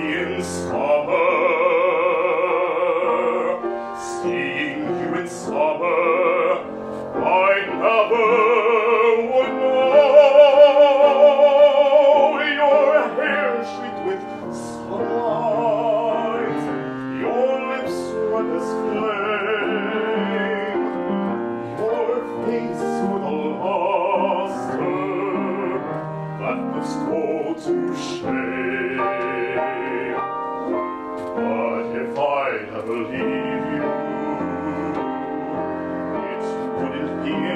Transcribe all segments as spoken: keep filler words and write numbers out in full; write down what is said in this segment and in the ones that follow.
in summer, seeing you in summer, I never would know your hair sweet with sunlight, your lips red as flame, your face with a luster that puts cold to shame. But if I never leave you, it wouldn't be in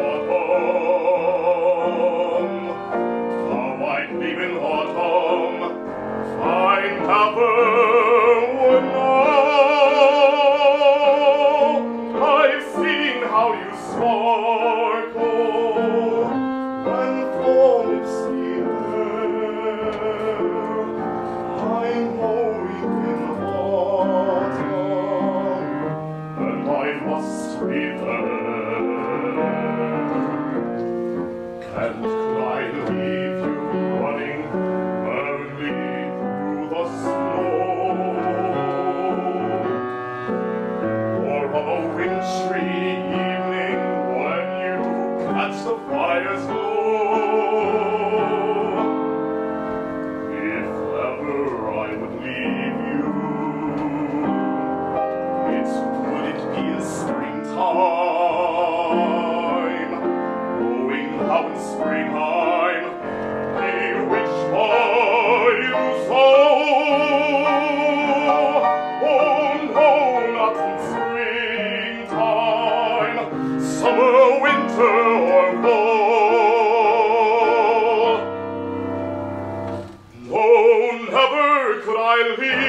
autumn. How I'd leave in autumn, I never would know. I've seen how you sparkle when flowers here. I know it in autumn, and I must be there. Can't I leave you running early through the snow, or on a wintry evening when you catch the fire's glow? If ever I would leave you, it wouldn't be in springtime, knowing how in springtime they wish for you so. Oh no, not in springtime, summer, winter, or fall. No, never could I leave